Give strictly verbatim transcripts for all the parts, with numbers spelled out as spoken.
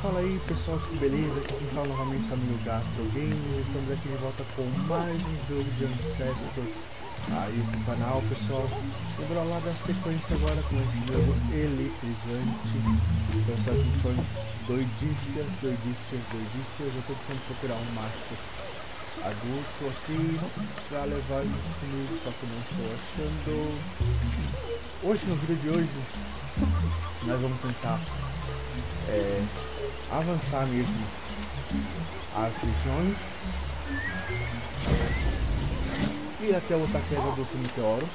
Fala aí pessoal, tudo beleza? Aqui quem fala novamente é o Gastro Games. Estamos aqui de volta com mais um jogo de Ancestor aí no canal, pessoal. Lembrou lá da sequência agora com esse jogo eletrizante, com essas missões doidícias, doidícias, doidícias. Eu estou tentando procurar um macho adulto aqui para levar isso comigo, só que eu não estou achando. Hoje, no vídeo de hoje, nós vamos tentar é, avançar mesmo as regiões, ir até outra queda do meteoro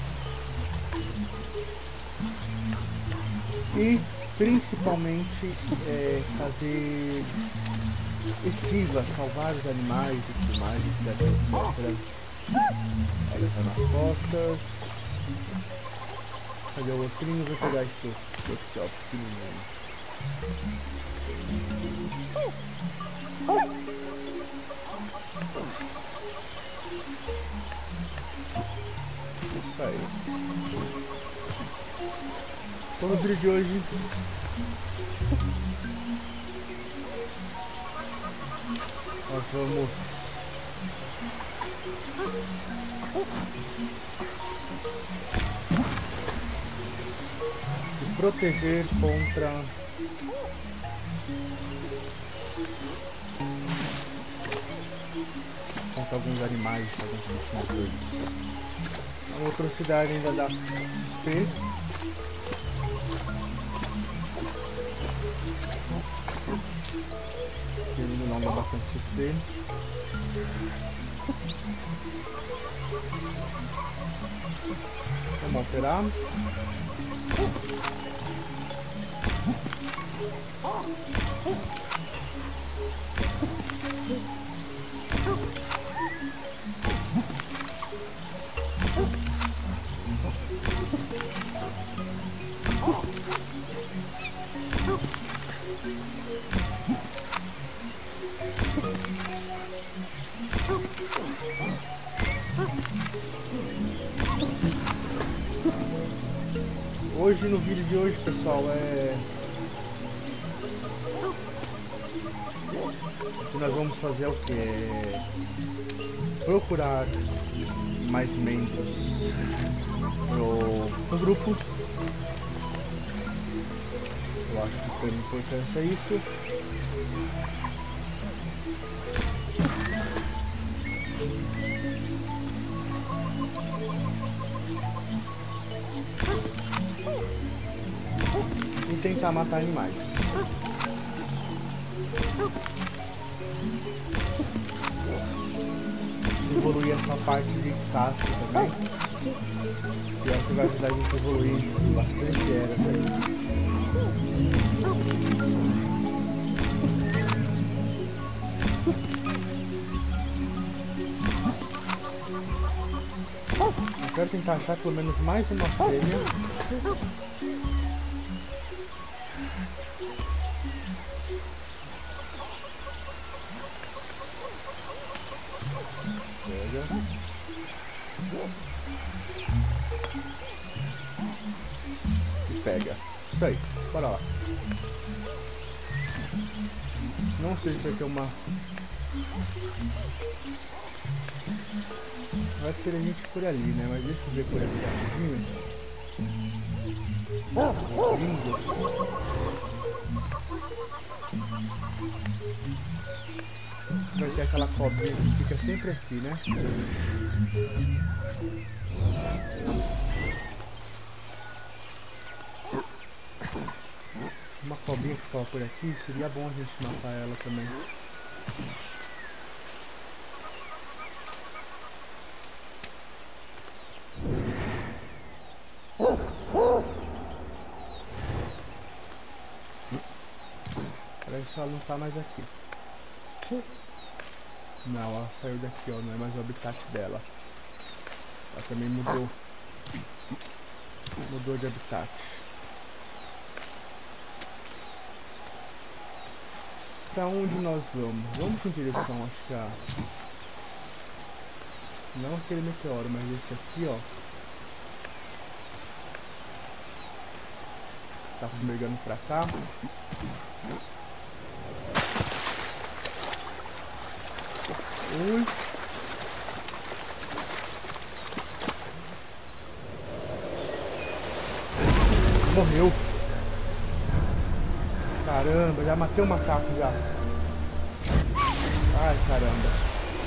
e principalmente é, fazer esquiva, salvar os animais e tudo mais, etcétera. Olha, tá nas costas. Cadê o outrinho? Vou pegar esse outro aqui, ó, pequenininho. Isso aí. Então no vídeo de hoje nós vamos se proteger contra contra alguns animais, alguns bichinhos doidos. A atrocidade ainda dá X P. Ele não dá bastante X P. Vamos alterar. Hoje, no vídeo de hoje, pessoal, é que nós vamos fazer o que? É procurar mais membros pro, pro grupo. Eu acho que foi de importância isso. E tentar matar animais. Evoluir essa parte de caça também. E acho que vai ajudar a gente a evoluir bastante eras aí. Eu quero tentar achar pelo menos mais uma fêmea. E pega. Isso aí, bora lá. Não sei se vai ter uma. Vai ter gente por ali, né? Mas deixa eu ver por aqui rapidinho. Oh, lindo. Vai ter aquela cobrinha que fica sempre aqui, né? Uma cobrinha que ficava por aqui, seria bom a gente matar ela também. Parece que ela não tá mais aqui. Não, ela saiu daqui, ó, não é mais o habitat dela. Ela também mudou. Mudou de habitat. Pra onde nós vamos? Vamos em direção, acho que a... Não aquele meteoro, mas esse aqui, ó. Tá fumegando pra cá. Ui. Morreu. Caramba, já matei o macaco já. Ai, caramba.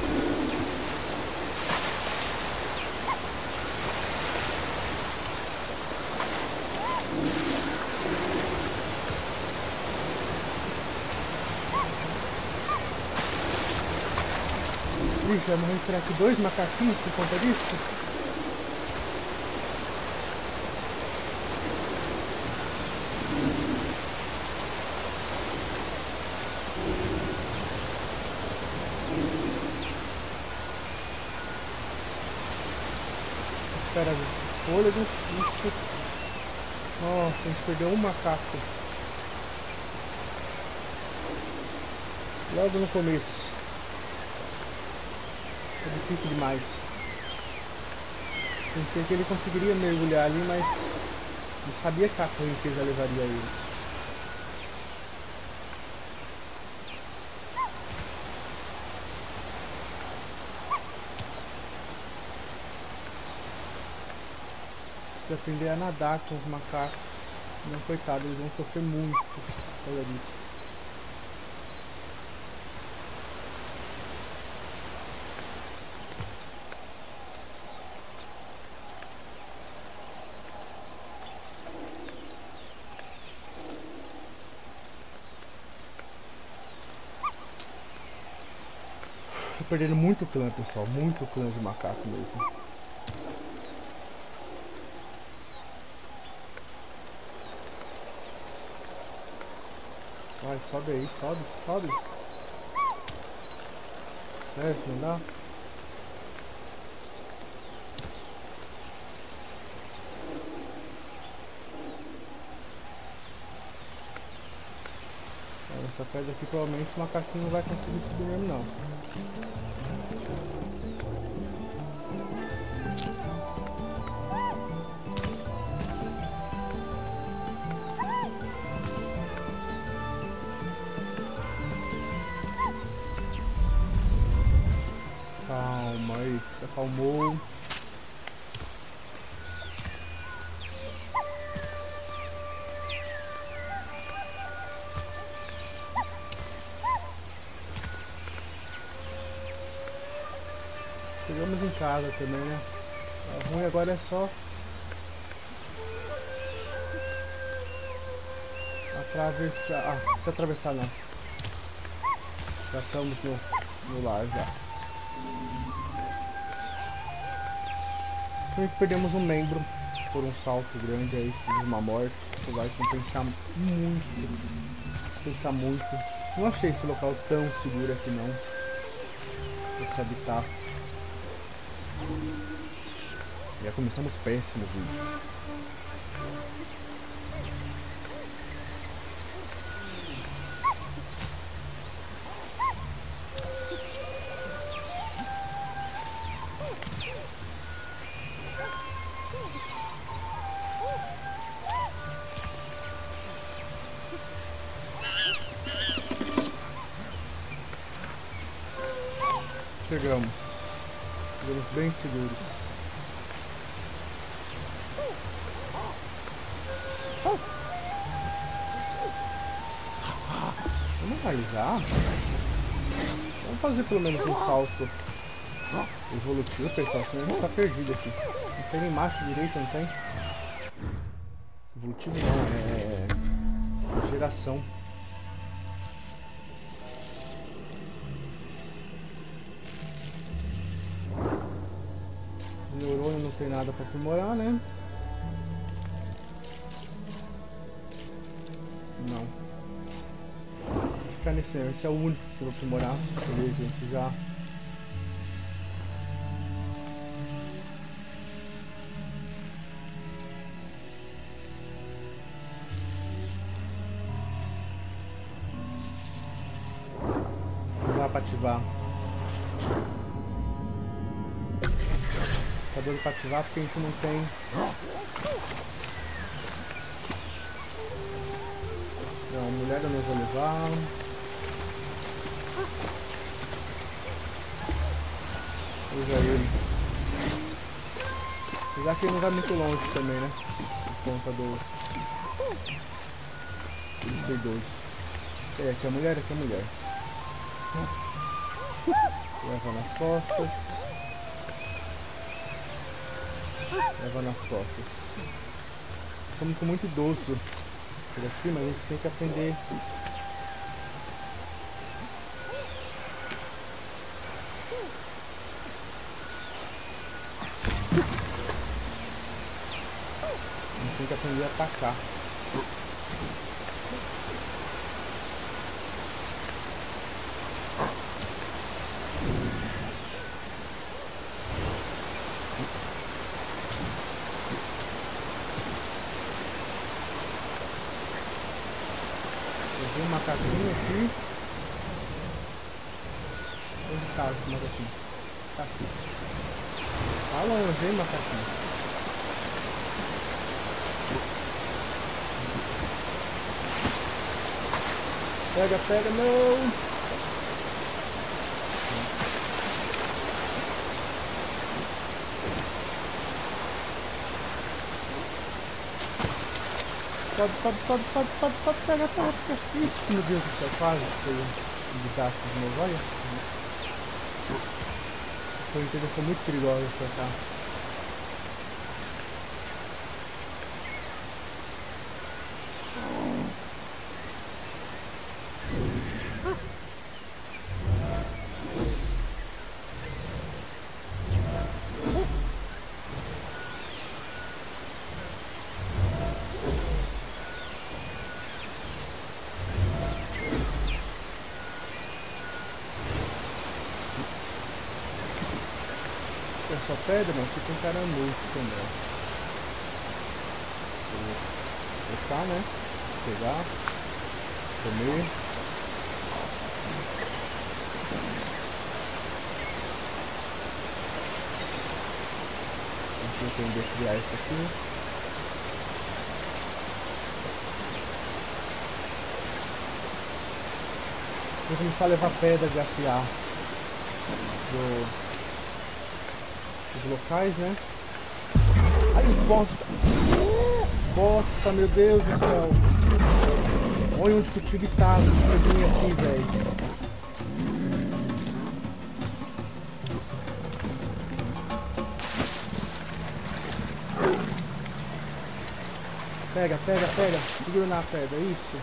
Ixi, vai morrer, será que dois macaquinhos por conta disso? Espera, fôlego. Isso. Nossa, a gente perdeu um macaco. Logo no começo. É difícil demais. Pensei que ele conseguiria mergulhar ali, mas não sabia que a correnteza levaria ele. Se aprender a nadar com os macacos, não, coitado, eles vão sofrer muito por causa disso. Tô perdendo muito clã, pessoal, muito clã de macaco mesmo. Vai, sobe aí, sobe, sobe. Certo, não dá? Essa pedra aqui provavelmente o macaquinho não vai conseguir subir mesmo não. Calma aí, se acalmou. Chegamos em casa também, né? O ruim agora é só atravessar. Ah, não precisa atravessar não. Já estamos no, no lar já. Perdemos um membro por um salto grande aí, tivemos uma morte. Isso vai compensar muito. Compensar muito. Não achei esse local tão seguro aqui não. Esse habitat. Já começamos péssimo o vídeo. Chegamos. Chegamos bem seguros. Vamos realizar? Vamos fazer pelo menos um salto evolutivo, pessoal, senão a gente tá perdido aqui. Não tem nem macho direito, não tem? Evolutivo não, é geração. Neurônio não tem nada pra aprimorar, né? Não. Vou ficar nesse, esse é o único que eu vou aprimorar. Beleza, gente, já. Vamos lá pra ativar. Tá dando pra ativar porque a gente não tem. Não, mulher eu não vou levar. Usa ele. Apesar que ele não vai muito longe também, né? Por conta do... do ser idoso. É, aqui é a mulher, aqui é a mulher. Leva nas costas. Leva nas costas. Estamos com muito idoso por aqui, mas a gente tem que aprender. A gente tem que aprender a atacar. Tem um macaquinho aqui. Onde tá esse macaquinho? Tá aqui. Tá longe, hein, macaquinho? Pega, pega, não! Sobe, sobe, sobe, sobe, sobe, sobe, pega, pega, pega. Ixi, meu Deus do céu, quase foi um desastre de novo, olha. Foi uma interação muito perigosa pra cá. É só pedra, não, aqui tem caramujo também. Vou botar, né? Pegar, comer. A gente tem que criar isso aqui. Vou começar a levar pedra de afiar do... os locais, né? Ai, bosta! Bosta, meu Deus do céu! Olha onde que o tigre tá, esse tigrinho aqui, velho. Pega, pega, pega! Segura na pedra, isso!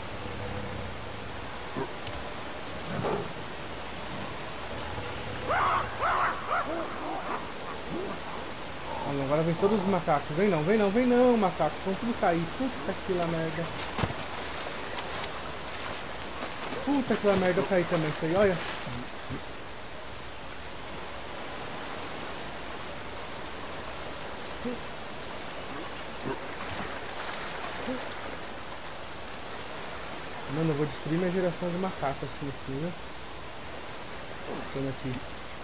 Agora vem todos os macacos. Vem não, vem não, vem não, macacos. Vão tudo cair. Puta que lá merda. Puta que lá merda, eu caí também. Isso aí, olha. Mano, eu vou destruir minha geração de macacos assim, assim, né? Tô aqui.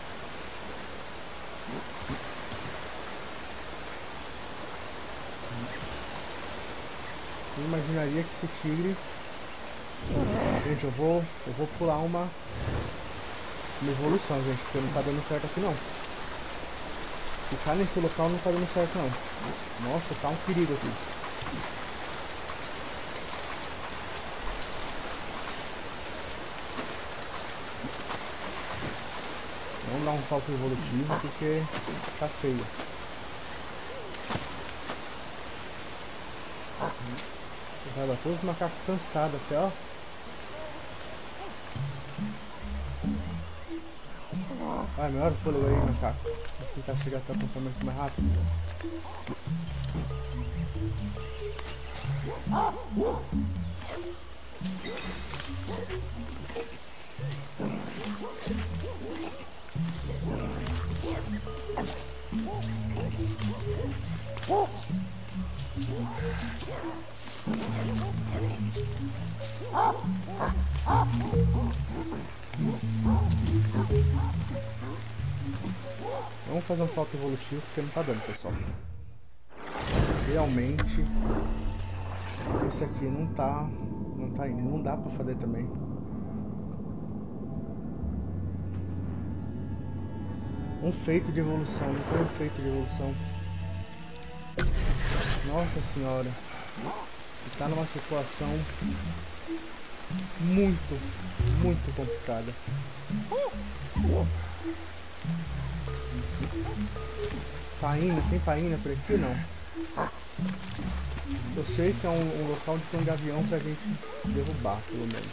Eu imaginaria que esse tigre... Gente, eu vou, eu vou pular uma, uma evolução, gente, porque não tá dando certo aqui não. Ficar nesse local não tá dando certo não. Nossa, tá um perigo aqui. Vamos dar um salto evolutivo porque tá feio. Vai lá, todos os macacos cansados até, ó. Vai, melhor o fôlego aí, macaco. Vou tentar chegar até o acampamento mais rápido. Vamos fazer um salto evolutivo porque não tá dando, pessoal. Realmente esse aqui não tá não tá indo, não dá pra fazer também. Um feito de evolução, não foi um feito de evolução. Nossa senhora. Está numa situação muito, muito complicada. Paína, tem paína por aqui não? Eu sei que é um, um local onde tem um gavião pra gente derrubar, pelo menos.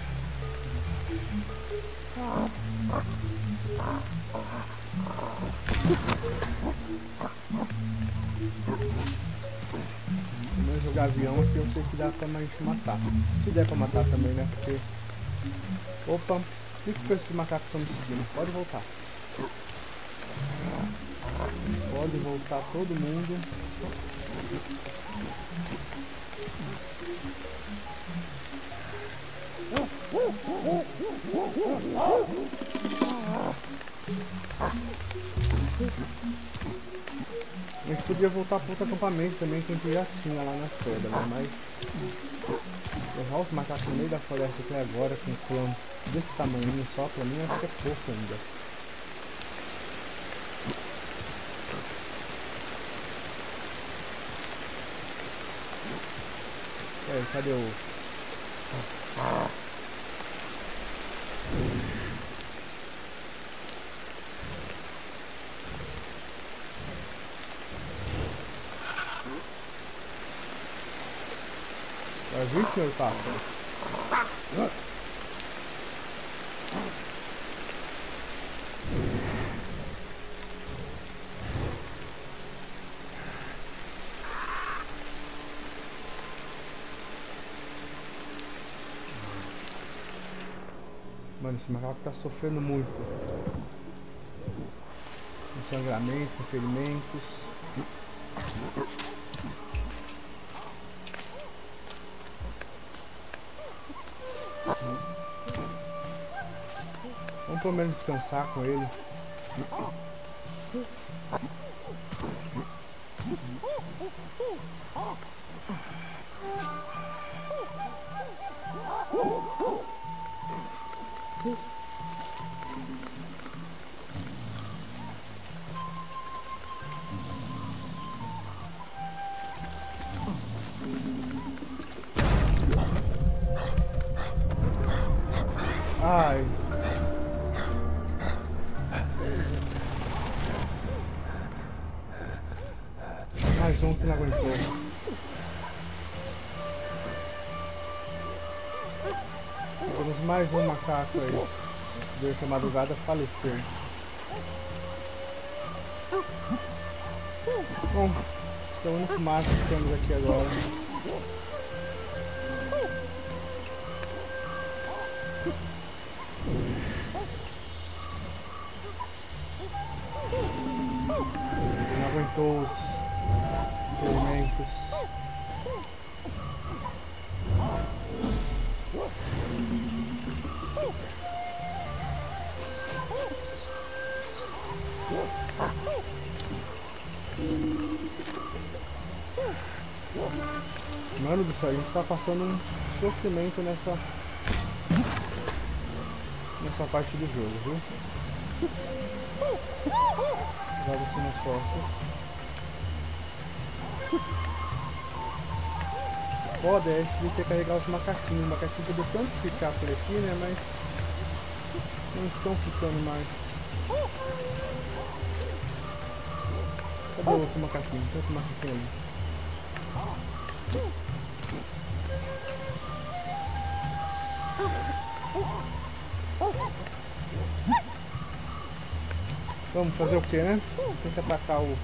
Mas o gavião aqui eu sei que dá pra gente matar. Se der pra matar também, né? Porque... Opa! O que esses macacos estão me seguindo? Pode voltar. Pode voltar todo mundo. A gente podia voltar para outro acampamento também, que a gente já tinha lá nas pedras, né? Mas levar os macacos no meio da floresta até agora, com um clã desse tamanho só, pra mim acho que é pouco ainda. É, cadê o... Vai vir, senhor pássaro? Mano, esse macaco tá sofrendo muito. Com sangramento, com ferimentos. Vamos pelo menos descansar com ele. Ai. Mais um que não aguentou. Temos mais um macaco aí. Durante a madrugada faleceu. Bom, esse é o único macho que temos aqui agora. Não aguentou os ferimentos. Mano do céu, a gente tá passando um sofrimento nessa nessa parte do jogo, viu? Joga assim nas costas. Foda, é a gente tem que carregar os macaquinhos. Os macaquinhos podem tanto ficar por aqui, né? Mas não estão ficando mais. Cadê o outro macaquinho? Tem outro macaquinho ali. Vamos fazer o que, né? Tem que atacar o,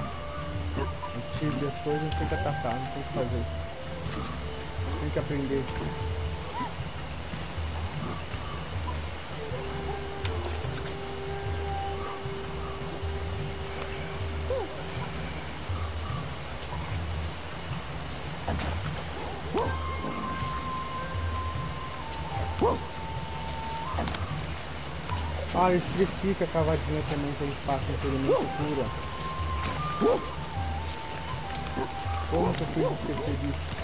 o tiro das coisas, tem que atacar, não tem o que fazer. Tem que aprender. Ah, eu esqueci que a cavadinha também que a gente passa em ferimento cura. Como que eu fiz esquecer disso?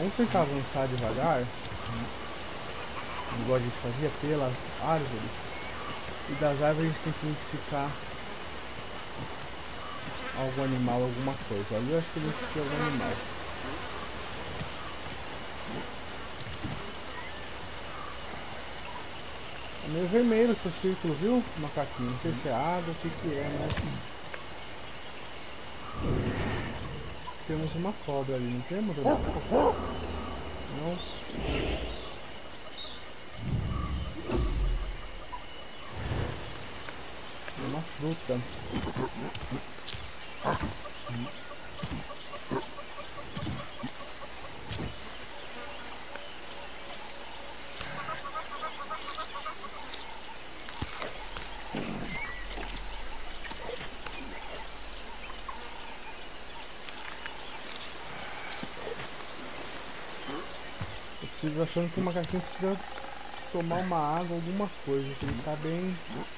Vamos tentar avançar devagar, igual a gente fazia, pelas árvores. E das árvores a gente tem que identificar algum animal, alguma coisa. Ali eu acho que ele tem algum animal. É meio vermelho o seu círculo, viu, macaquinho? Não sei se é água, o que que é, mas... Temos uma cobra ali, não temos? Não? Não. É uma fruta. Eu preciso achando que o macaquinho precisa tomar uma água, alguma coisa, que ele tá bem...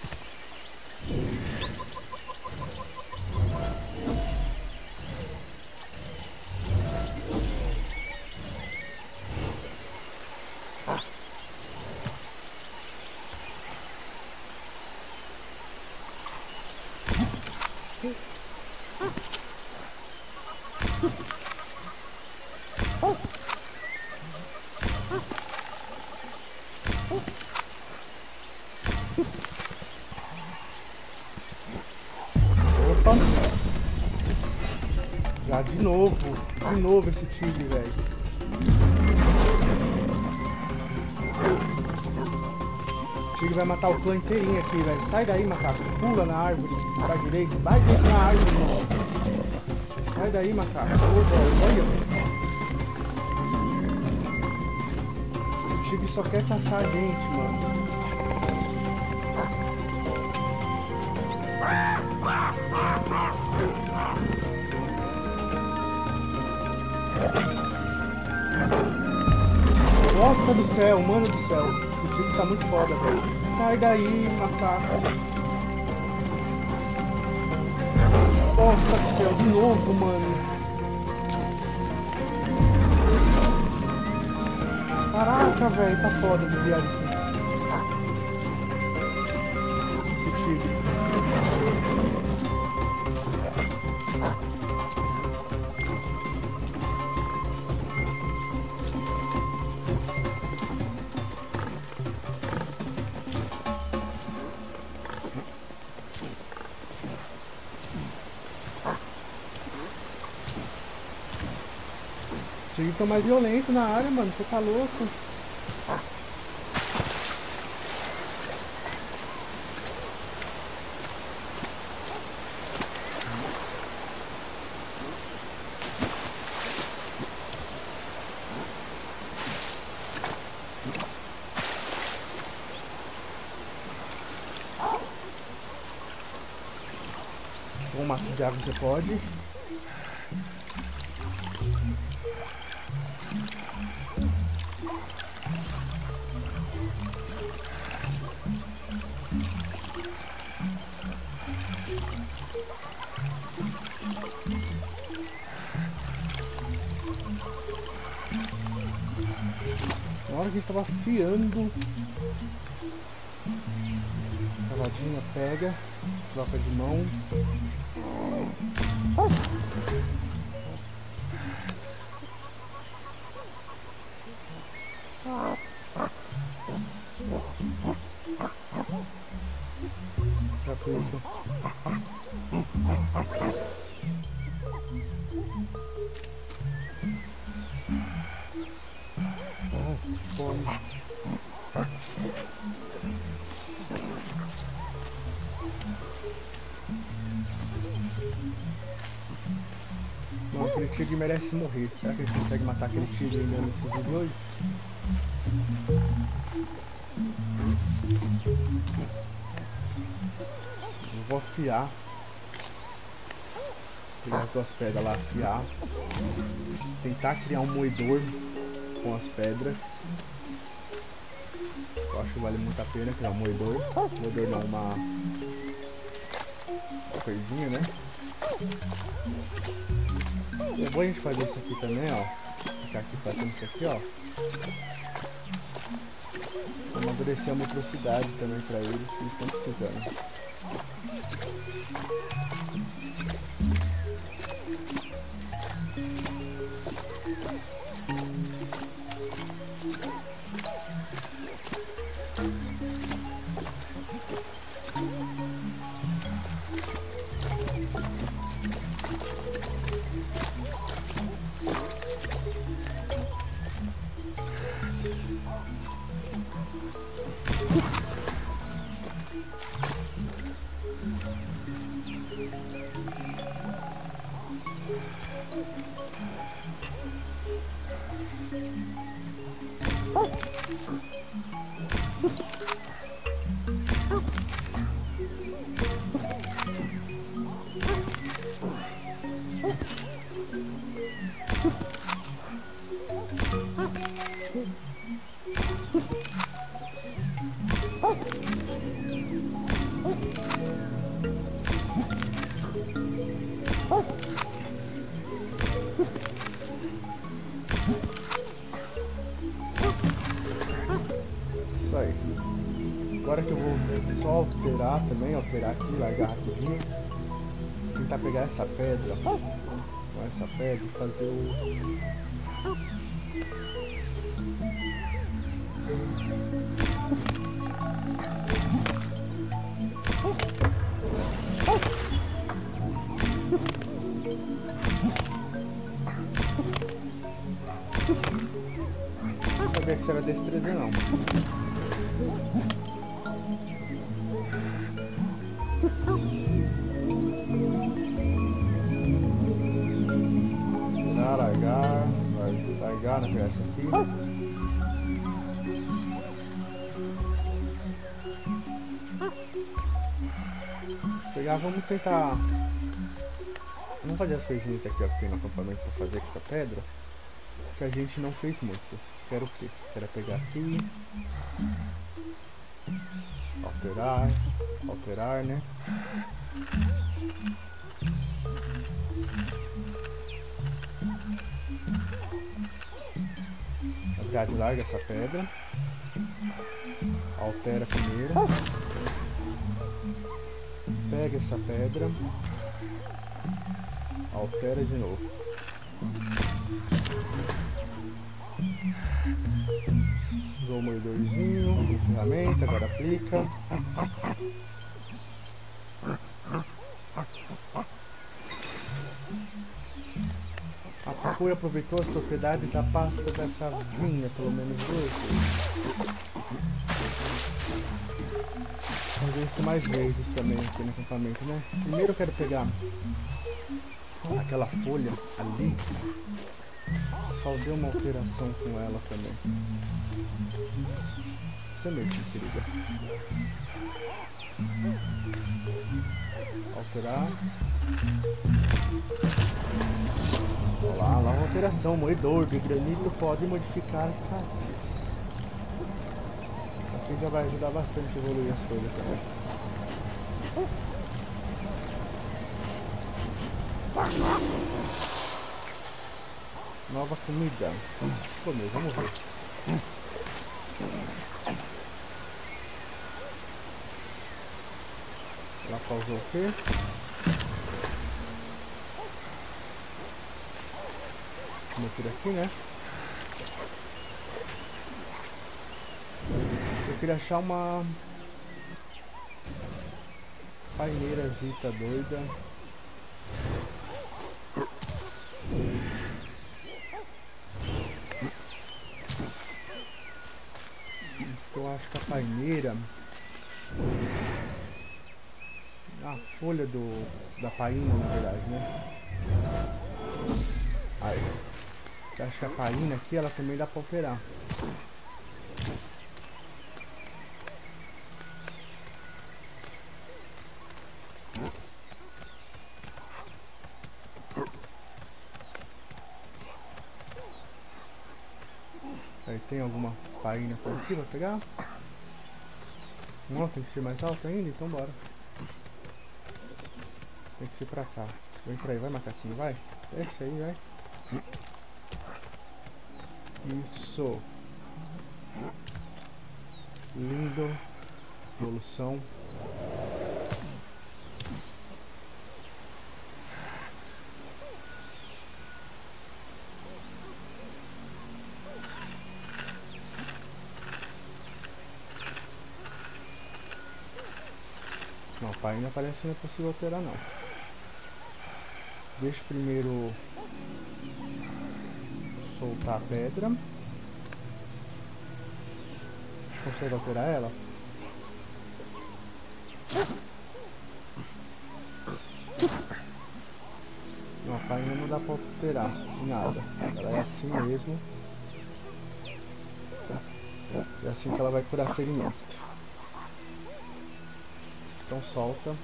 Opa! Já de novo, de novo esse tigre, velho. O tigre vai matar o clã inteirinho aqui, velho. Sai daí, macaco. Pula na árvore, pra direita. Vai dentro na árvore, mano. Sai daí, macaco. Olha. O tigre só quer caçar a gente, mano. Nossa do céu, mano do céu. O tigre tá muito foda, velho. Sai daí, macaco. Nossa do céu, de novo, mano. Caraca, velho, tá foda de viagem assim. Esse tigre. O tigre tá mais violento na área, mano. Você tá louco? Com um maço de água você pode. Na hora que a gente tava afiando, cavadinha pega, troca de mão. Já pensa. Fome. Não, aquele tigre merece morrer. Será que a gente consegue matar aquele tigre ainda nesse vídeo hoje? Eu vou afiar. Pegar as duas pedras lá, afiar. Tentar criar um moedor com as pedras. Eu acho que vale muito a pena criar um moedor. Moedor não, uma... uma coisinha, né? É bom a gente fazer isso aqui também, ó. ficar aqui fazendo isso aqui, ó. Amadurecer a motricidade também pra eles que estão precisando. Isso aí. Agora que eu vou só alterar também, alterar aqui, largar rapidinho. Tentar pegar essa pedra, com essa pedra e fazer o... Não sabia que isso era destreza não. Largar, largar, largar na peça aqui. Pegar, vamos tentar. Vamos fazer as coisinhas aqui ó, que tem no acampamento pra fazer com essa pedra. Que a gente não fez muito. Quero o quê? Quero pegar aqui. Alterar. Alterar, né? Na verdade, larga essa pedra. Altera primeiro. Pega essa pedra. Altera de novo. Usou o moedorzinho, ferramenta, agora aplica. A Pacu aproveitou as propriedades da pasta dessa vinha, pelo menos duas vezes. Fazer isso mais vezes também aqui no acampamento, né? Primeiro eu quero pegar aquela folha ali, fazer uma alteração com ela também. Isso mesmo, querida. Alterar. Olha lá, lá uma alteração. Moedor de granito pode modificar cartas. Aqui já vai ajudar bastante a evoluir as coisas também. Nova comida. Vamos comer, vamos ver. Ela pausou o quê? Vamos por aqui, né? Eu queria achar uma paineira zita doida. Eu acho que a paineira, a folha do da painha, na verdade, né? Aí, eu acho que a painha aqui ela também dá pra operar. Aí tem alguma painha por aqui pra pegar? Não, tem que ser mais alto ainda, então bora. Tem que ser pra cá. Vem pra aí, vai macaquinho, vai. Desce aí, vai. Isso. Lindo. Evolução. Não, pai, ainda parece que não é possível alterar não. Deixa primeiro soltar a pedra. Consegue alterar ela? Não, pai, ainda não dá pra alterar nada. Ela é assim mesmo. É assim que ela vai curar ferimento. Então solta.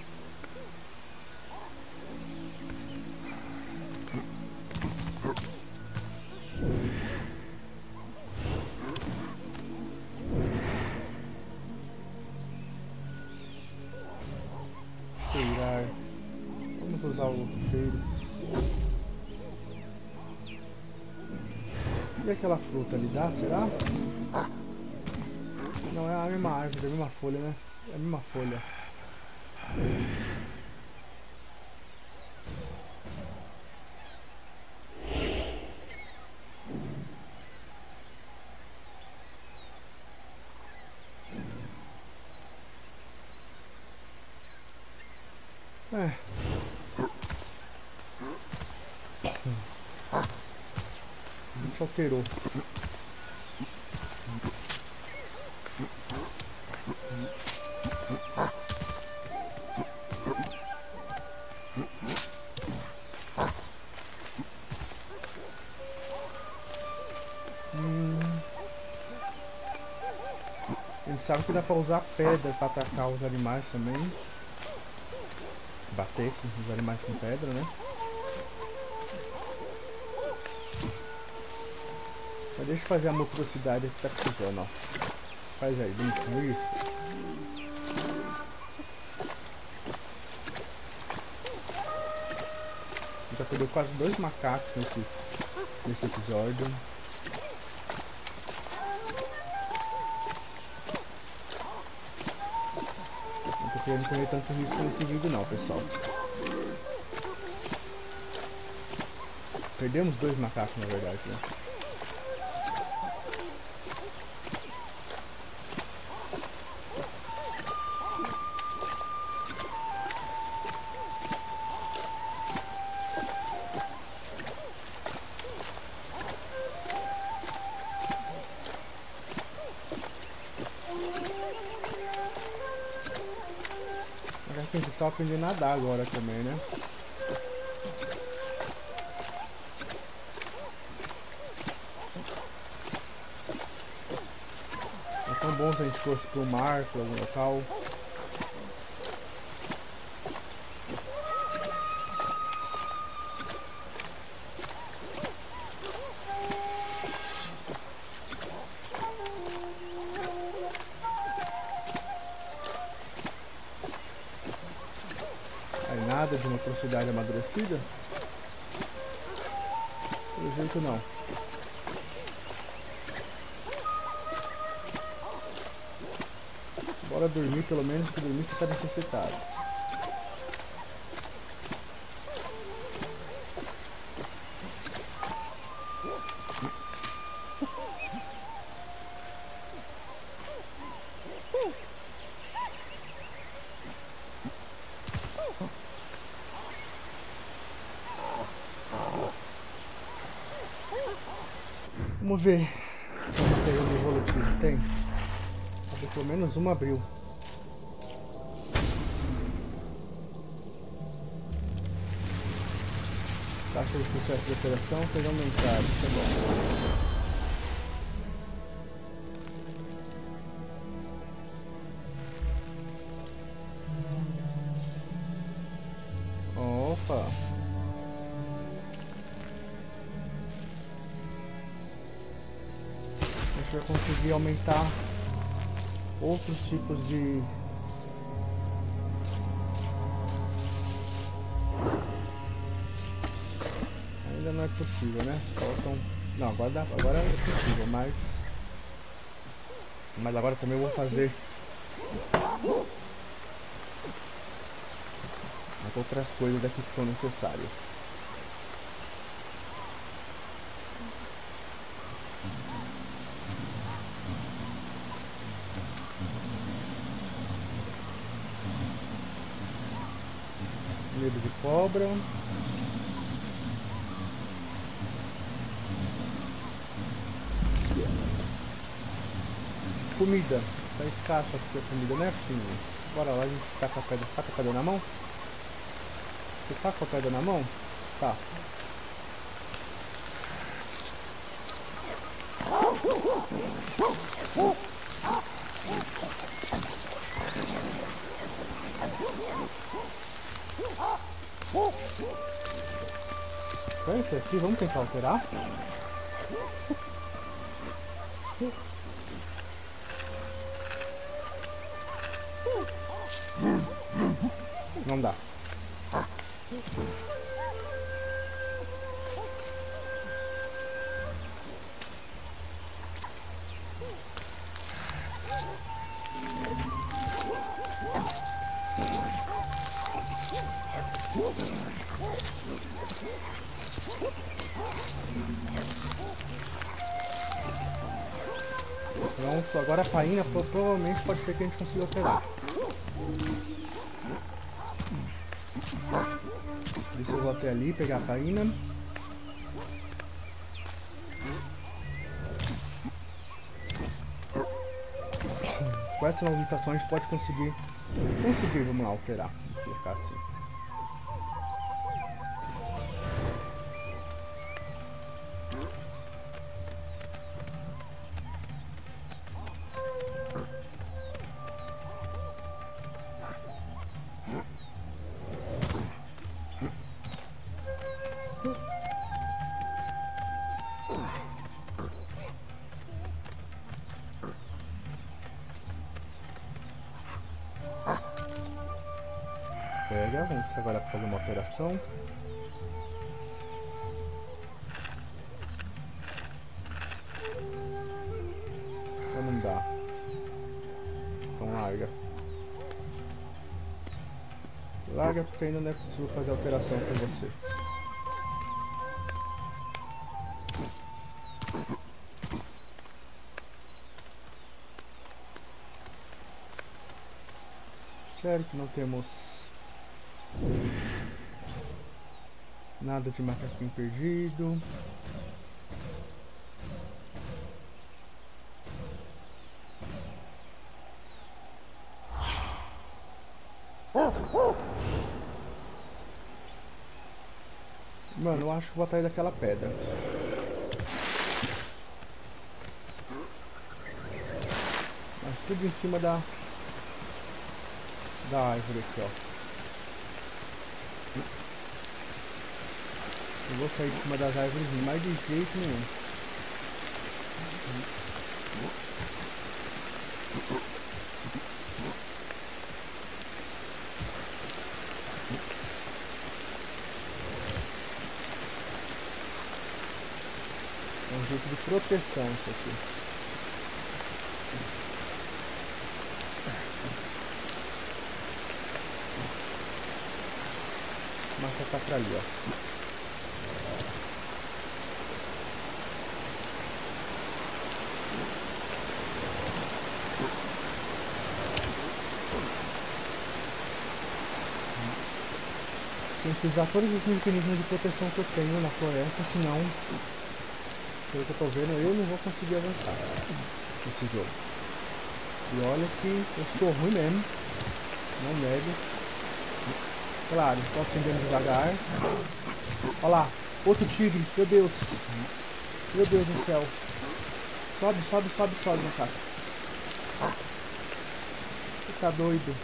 Cheirar. Vamos usar o cheiro. E aquela fruta ali dá? Será? Não, é a mesma árvore, é a mesma folha, né? É a mesma folha. É. A gente alterou. Hum. A gente sabe que dá pra usar pedra pra atacar os animais também. Bater com os animais com pedra, né? Mas deixa eu fazer a motricidade que tá precisando, ó. Faz aí, bonitinho isso. Já perdeu quase dois macacos nesse, nesse episódio. Não tô querendo correr tanto risco nesse vídeo não, pessoal. Perdemos dois macacos na verdade, né? A gente precisa aprender a nadar agora também, né? É tão bom se a gente fosse pro mar, pra algum local. Nada de uma atrocidade amadurecida? Pelo jeito não. Bora dormir, pelo menos que dormir está necessitado. Vamos ver quanto tem de evolutivo. Tem? Pelo menos uma abriu. Taxa de sucesso de operação fez aumentar. Isso é bom. Opa! A gente vai conseguir aumentar outros tipos de ainda não é possível, né? Faltam Não, agora dá, agora é possível, mas... Mas agora também eu vou fazer outras coisas daqui que são necessárias. Medo de cobra. Comida. Tá escasso aqui a comida, né, filho? Bora lá, a gente tá com a pedra. Tá com a pedra na mão? Você tá com a pedra na mão? Tá. Então é isso aqui, vamos tentar alterar. Não dá. Pronto, agora a faína provavelmente pode ser que a gente consiga alterar. Deixa eu vou até ali pegar a faína. Com essas movimentações pode conseguir. Conseguir, vamos lá, alterar. Vou colocar assim. Pega, vamos agora fazer uma operação. Ou não dá? Então larga. Larga porque ainda não é possível fazer alteração com você. Sério que não temos nada de macaquinho perdido. Mano, eu acho que vou atrás daquela pedra. Mas tudo em cima da da árvore aqui, ó. Eu vou sair de cima das árvores, mas de jeito nenhum. É um jeito de proteção isso aqui. Mas tá pra ali, ó. Tem que usar todos os mecanismos de proteção que eu tenho na floresta, senão, pelo que eu tô vendo, eu não vou conseguir avançar nesse jogo. E olha que eu estou ruim mesmo, não nego. Claro, estou acendendo devagar. Olha lá, outro tigre, meu Deus. Meu Deus do céu. Sobe, sobe, sobe, sobe, macaco. Você tá doido?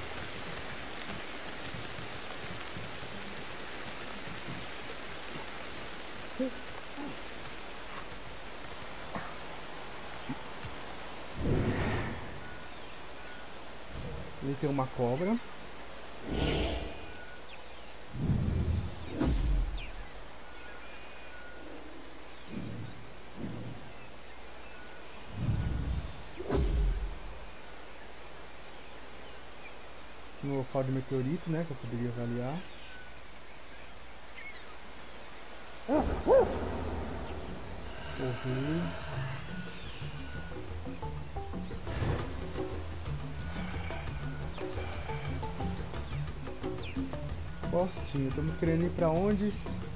Ali tem uma cobra. no local de meteorito, né? Que eu poderia avaliar. Correr. Postinho, estamos querendo ir pra onde?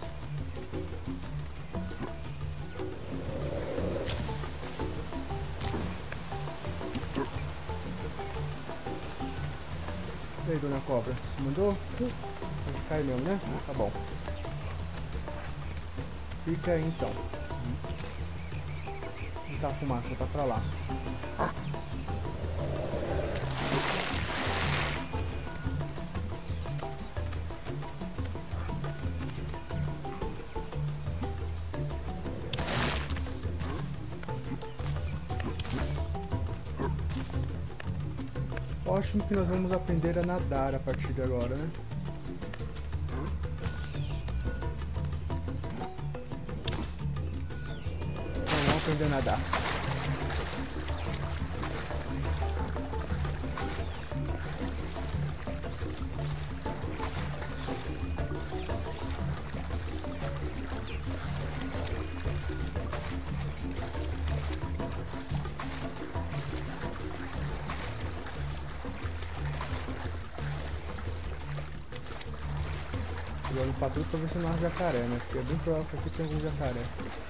E aí, dona Cobra, você mandou? Vai ficar aí mesmo, né? Tá bom. Fica aí então. E tá a fumaça, tá pra lá. Acho que nós vamos aprender a nadar a partir de agora, né? Então, vamos aprender a nadar. Vou limpar tudo pra ver se não há jacaré, né? Porque é bem provável que aqui tem algum jacaré.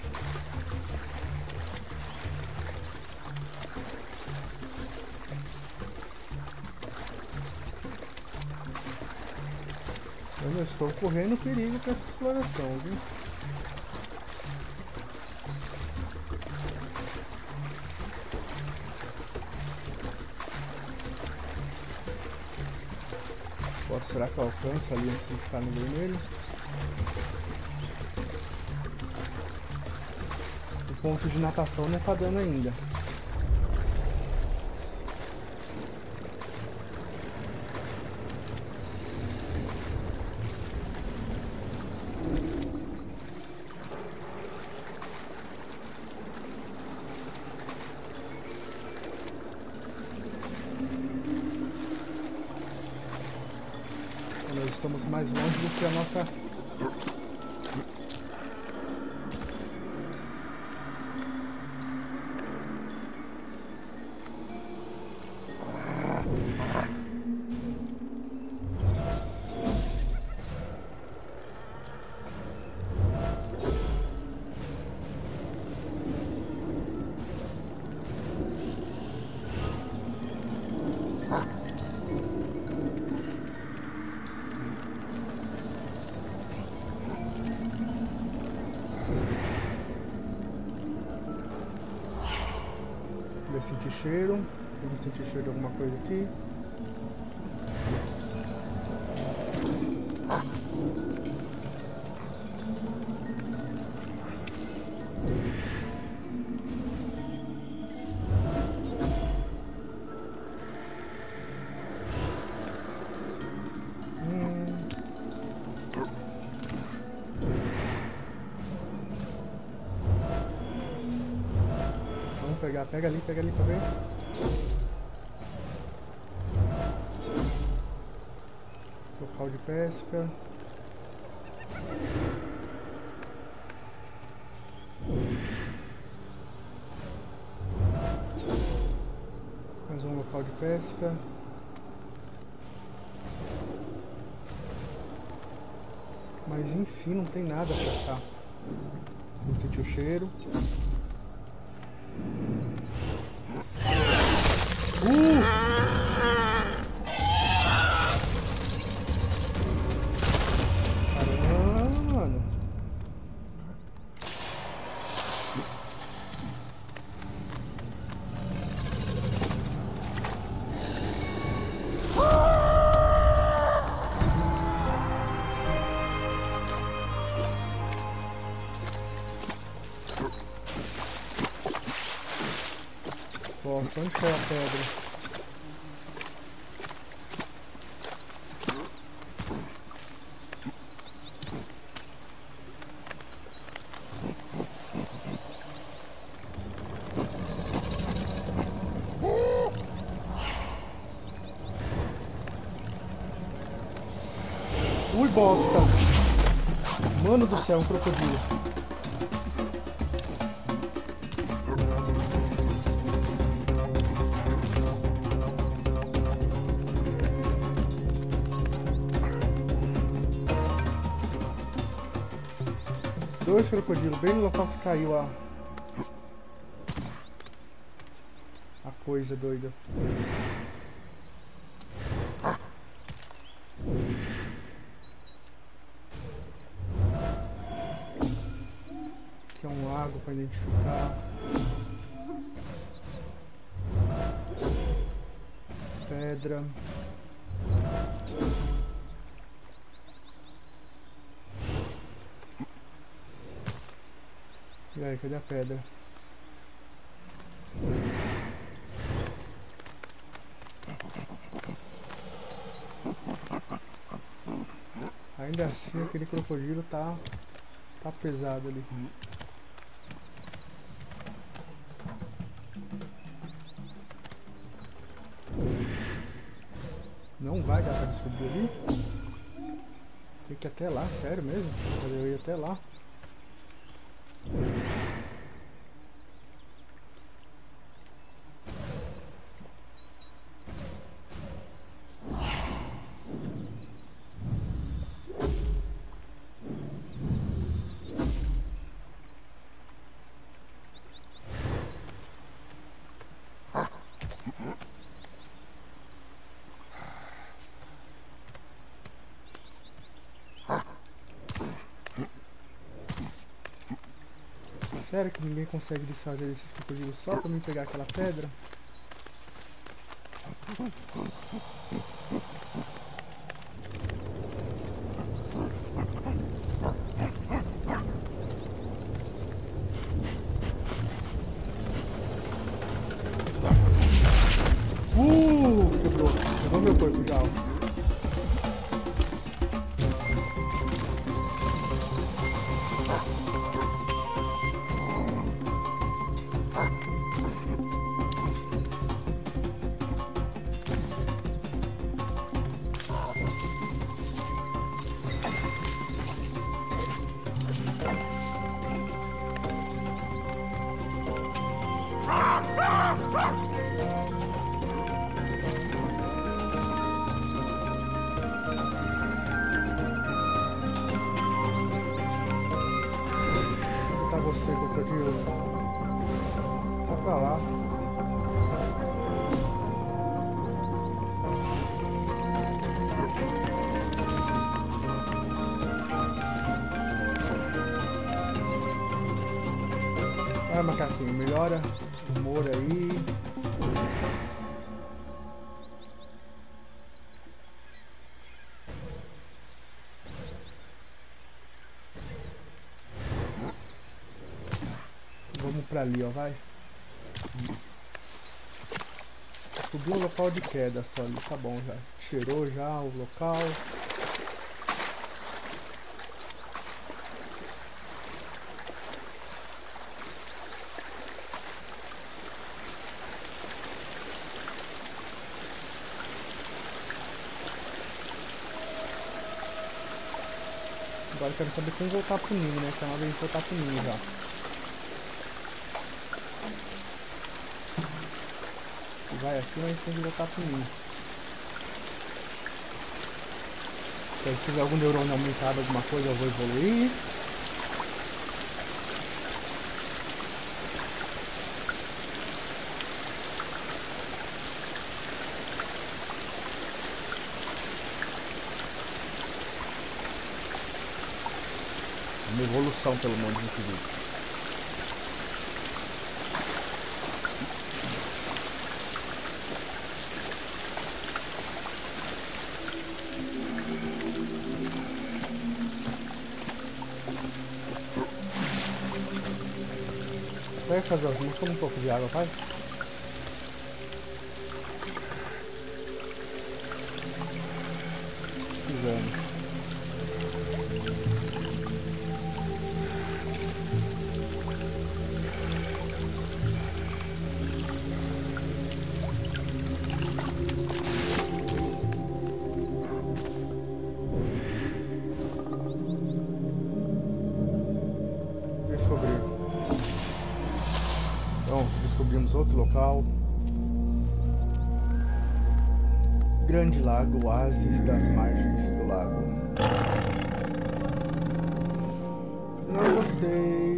Eu estou correndo perigo com essa exploração, viu? Será que eu alcanço ali antes de ficar no vermelho? O ponto de natação não tá dando ainda. Nós estamos mais longe do que a nossa... Eu senti cheiro, eu senti cheiro de alguma coisa aqui. Pegar, pega ali, pega ali pra ver. Local de pesca. Mais um local de pesca. Mas em si não tem nada pra cá. Não senti o cheiro. Uh! Caramba, mano. Nossa, onde foi a pedra? Ui, bosta. Mano do céu, um crocodilo. Dois crocodilos, bem no local que caiu a... A coisa doida. Aqui é um lago para identificar. Pedra. E aí, cadê a pedra? Ainda assim, aquele crocodilo tá, tá pesado ali. Não vai dar pra descobrir ali? Tem que ir até lá, sério mesmo? Eu ia até lá. Sério que ninguém consegue desfazer esses crocodilos só pra mim pegar aquela pedra? Uh! Quebrou. Quebrou meu corpo já. Você, crocodilo. Vai pra lá. Vai, macaquinho, melhora o humor aí. Vamos pra ali, ó, vai. Subiu o local de queda só ali, tá bom já. Cheirou já o local. Agora eu quero saber como voltar pro ninho, né? Que é uma vez voltar pro ninho já. Vai aqui, mas tem que voltar pro ninho. Se tiver algum neurônio aumentado, alguma coisa, eu vou evoluir. Uma evolução, pelo menos, nesse vídeo. Vai fazer as mãos com um pouco de água, vai? Pisando. temos outro local. Grande lago, oásis das margens do lago. Não gostei.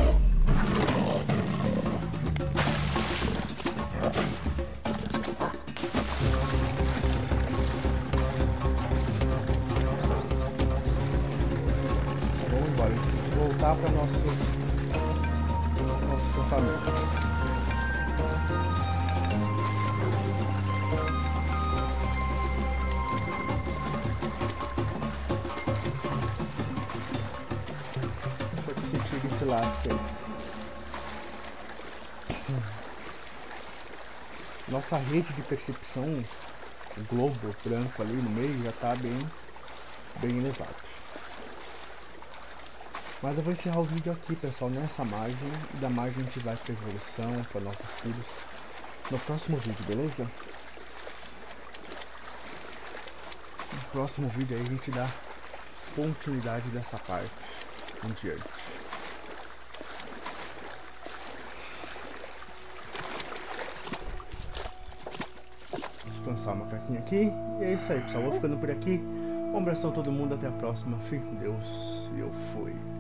Vamos embora, voltar para nosso nosso acampamento. Esse lasque aí. Nossa rede de percepção, o globo branco ali no meio já tá bem, bem elevado. Mas eu vou encerrar o vídeo aqui, pessoal, nessa margem. E da margem a gente vai para evolução, para nossos filhos no próximo vídeo, beleza? No próximo vídeo aí a gente dá continuidade dessa parte em diante. Descansar uma cartinha aqui. E é isso aí, pessoal. Vou ficando por aqui. Um abração a todo mundo. Até a próxima. Fique com Deus. E eu fui.